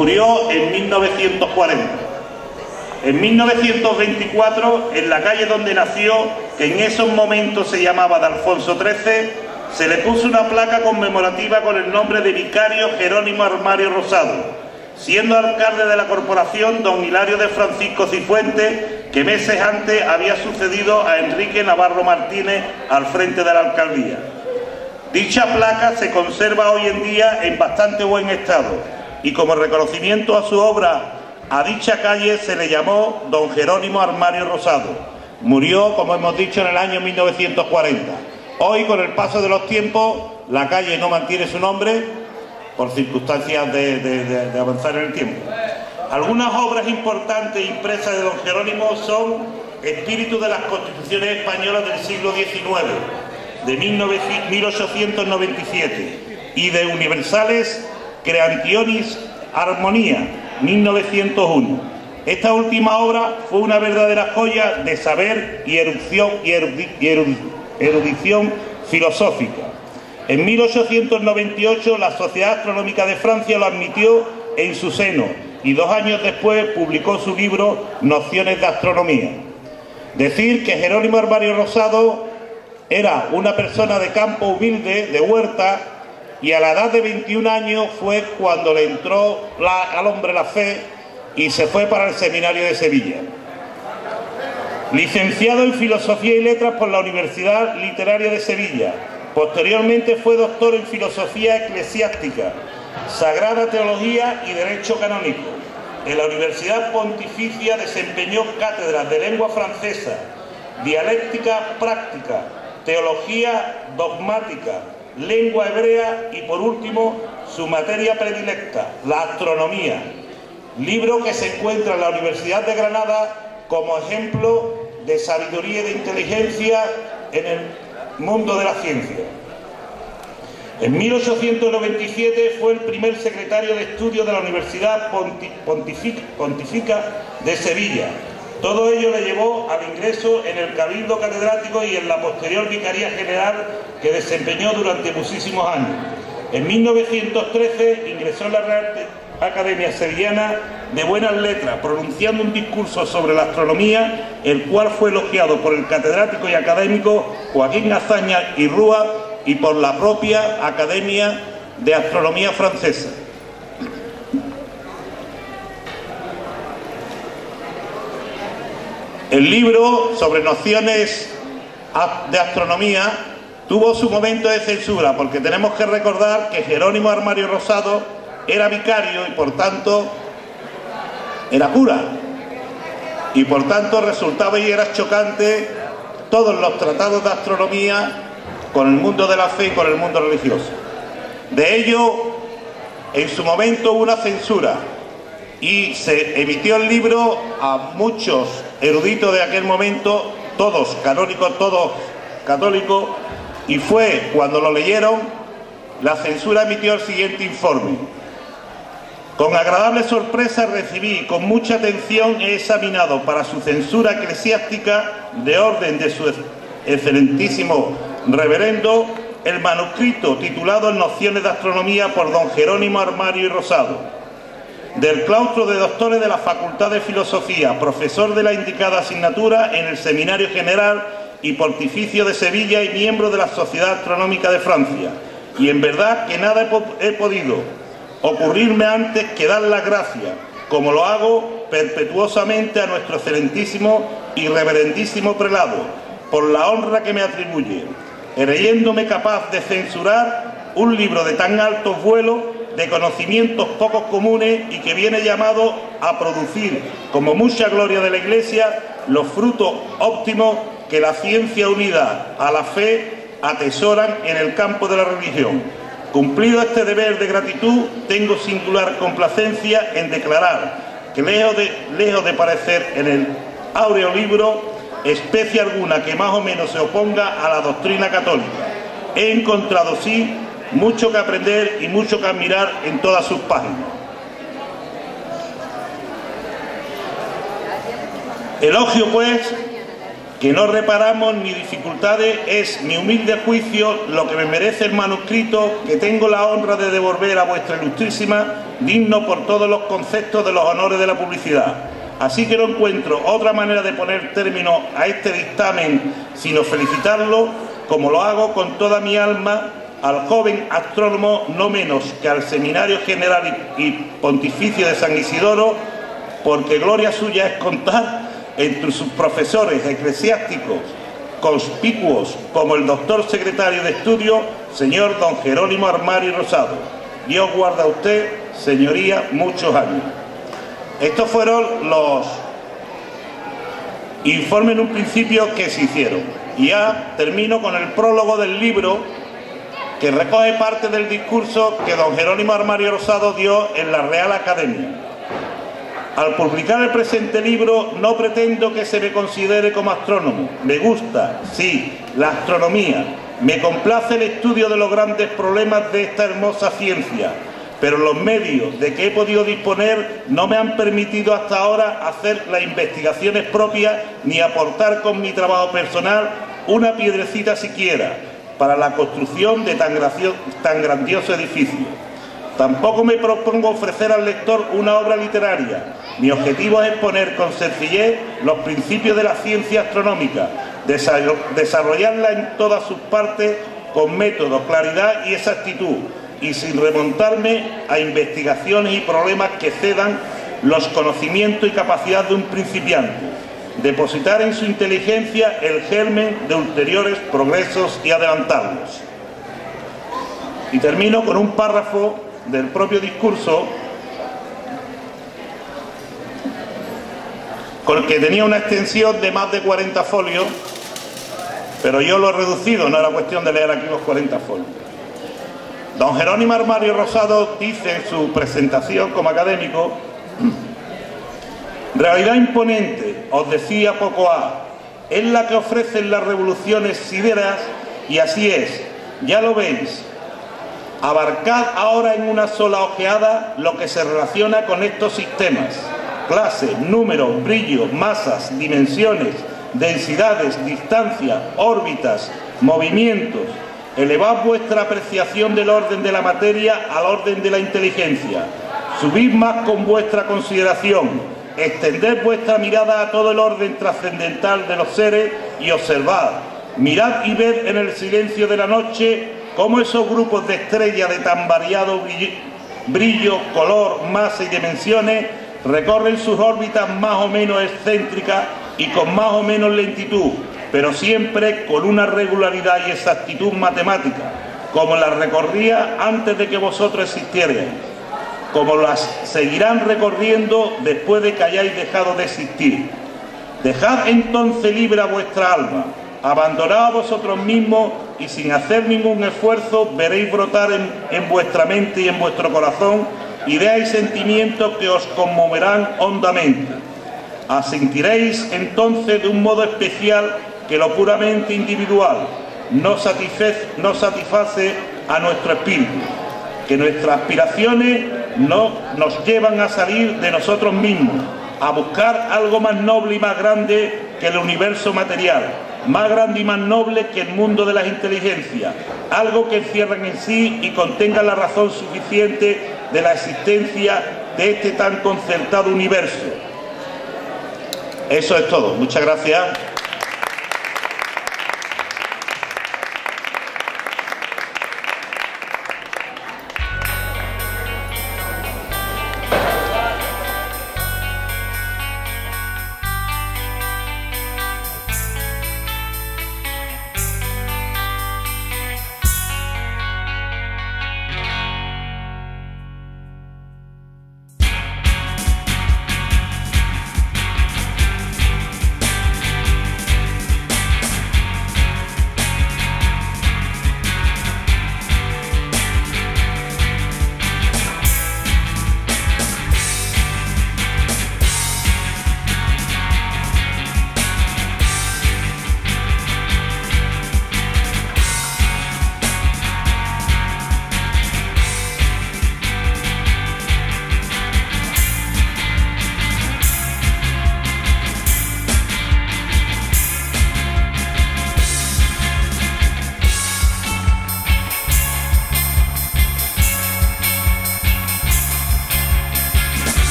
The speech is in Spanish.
murió en 1940. En 1924, en la calle donde nació, que en esos momentos se llamaba de Alfonso XIII, se le puso una placa conmemorativa con el nombre de Vicario Jerónimo Armario Rosado, siendo alcalde de la corporación don Hilario de Francisco Cifuentes, que meses antes había sucedido a Enrique Navarro Martínez al frente de la alcaldía. Dicha placa se conserva hoy en día en bastante buen estado y como reconocimiento a su obra, a dicha calle se le llamó don Jerónimo Armario Rosado. Murió, como hemos dicho, en el año 1940. Hoy, con el paso de los tiempos, la calle no mantiene su nombre por circunstancias de avanzar en el tiempo. Algunas obras importantes impresas de don Jerónimo son Espíritu de las Constituciones Españolas del siglo XIX, de 1897, y de Universales Creationis Harmonia, 1901. Esta última obra fue una verdadera joya de saber y erudición filosófica. En 1898 la Sociedad Astronómica de Francia lo admitió en su seno y 2 años después publicó su libro Nociones de Astronomía. Decir que Jerónimo Armario Rosado era una persona de campo humilde, de huerta, y a la edad de 21 años fue cuando le entró al hombre la fe y se fue para el seminario de Sevilla. Licenciado en Filosofía y Letras por la Universidad Literaria de Sevilla. Posteriormente fue doctor en Filosofía Eclesiástica, Sagrada Teología y Derecho Canónico. En la Universidad Pontificia desempeñó cátedras de lengua francesa, dialéctica práctica, teología dogmática, lengua hebrea y, por último, su materia predilecta, la astronomía, libro que se encuentra en la Universidad de Granada como ejemplo de sabiduría y de inteligencia en el mundo de la ciencia. En 1897 fue el primer secretario de estudios de la Universidad Pontificia de Sevilla. Todo ello le llevó al ingreso en el Cabildo Catedrático y en la posterior Vicaría General que desempeñó durante muchísimos años. En 1913 ingresó en la Real Academia Sevillana de Buenas Letras, pronunciando un discurso sobre la astronomía, el cual fue elogiado por el catedrático y académico Joaquín Azaña y Rúa y por la propia Academia de Astronomía francesa. El libro sobre nociones de astronomía tuvo su momento de censura, porque tenemos que recordar que Jerónimo Armario Rosado era vicario y por tanto era cura, y por tanto resultaba y era chocante todos los tratados de astronomía con el mundo de la fe y con el mundo religioso. De ello, en su momento hubo una censura y se emitió el libro a muchos eruditos de aquel momento, todos canónicos, todos católicos, y fue cuando lo leyeron, la censura emitió el siguiente informe: con agradable sorpresa recibí y con mucha atención he examinado para su censura eclesiástica de orden de su excelentísimo reverendo el manuscrito titulado Nociones de Astronomía por don Jerónimo Armario y Rosado, del claustro de doctores de la Facultad de Filosofía, profesor de la indicada asignatura en el Seminario General y Pontificio de Sevilla y miembro de la Sociedad Astronómica de Francia. Y en verdad que nada he podido ocurrirme antes que dar las gracias, como lo hago perpetuosamente a nuestro excelentísimo y reverendísimo prelado, por la honra que me atribuye, creyéndome capaz de censurar un libro de tan alto vuelo, de conocimientos pocos comunes y que viene llamado a producir, como mucha gloria de la Iglesia, los frutos óptimos que la ciencia unida a la fe atesoran en el campo de la religión. Cumplido este deber de gratitud, tengo singular complacencia en declarar que lejos de parecer en el áureo libro especie alguna que más o menos se oponga a la doctrina católica, he encontrado sí mucho que aprender y mucho que admirar en todas sus páginas. Elogio pues que no reparamos ni dificultades, es mi humilde juicio lo que me merece el manuscrito que tengo la honra de devolver a vuestra ilustrísima, digno por todos los conceptos de los honores de la publicidad. Así que no encuentro otra manera de poner término a este dictamen sino felicitarlo, como lo hago con toda mi alma, al joven astrónomo, no menos que al Seminario General y Pontificio de San Isidoro, porque gloria suya es contar entre sus profesores eclesiásticos conspicuos como el doctor secretario de estudio, señor don Jerónimo Armari Rosado. Dios guarda a usted, señoría, muchos años. Estos fueron los informes en un principio que se hicieron. Y ya termino con el prólogo del libro, que recoge parte del discurso que don Jerónimo Armari Rosado dio en la Real Academia. Al publicar el presente libro no pretendo que se me considere como astrónomo. Me gusta, sí, la astronomía. Me complace el estudio de los grandes problemas de esta hermosa ciencia, pero los medios de que he podido disponer no me han permitido hasta ahora hacer las investigaciones propias ni aportar con mi trabajo personal una piedrecita siquiera para la construcción de tan grandioso edificio. Tampoco me propongo ofrecer al lector una obra literaria. Mi objetivo es exponer con sencillez los principios de la ciencia astronómica, desarrollarla en todas sus partes con método, claridad y exactitud, y sin remontarme a investigaciones y problemas que cedan los conocimientos y capacidad de un principiante, depositar en su inteligencia el germen de ulteriores progresos y adelantarlos. Y termino con un párrafo del propio discurso, con el que tenía una extensión de más de 40 folios, pero yo lo he reducido, no era cuestión de leer aquí los 40 folios. Don Jerónimo Armari Rosado dice en su presentación como académico: realidad imponente, os decía poco a, es la que ofrecen las revoluciones sideras, y así es, ya lo veis. Abarcad ahora en una sola ojeada lo que se relaciona con estos sistemas: clases, números, brillos, masas, dimensiones, densidades, distancias, órbitas, movimientos. Elevad vuestra apreciación del orden de la materia al orden de la inteligencia. Subid más con vuestra consideración. Extended vuestra mirada a todo el orden trascendental de los seres y observad. Mirad y ved en el silencio de la noche cómo esos grupos de estrellas de tan variado brillo, color, masa y dimensiones recorren sus órbitas más o menos excéntricas y con más o menos lentitud, pero siempre con una regularidad y exactitud matemática, como las recorría antes de que vosotros existierais, como las seguirán recorriendo después de que hayáis dejado de existir. Dejad entonces libre a vuestra alma, abandonad a vosotros mismos y sin hacer ningún esfuerzo veréis brotar en vuestra mente y en vuestro corazón ideas y sentimientos que os conmoverán hondamente. Asentiréis entonces de un modo especial que lo puramente individual no satisface a nuestro espíritu, que nuestras aspiraciones no nos llevan a salir de nosotros mismos, a buscar algo más noble y más grande que el universo material, más grande y más noble que el mundo de las inteligencias, algo que encierren en sí y contenga la razón suficiente de la existencia de este tan concertado universo. Eso es todo. Muchas gracias.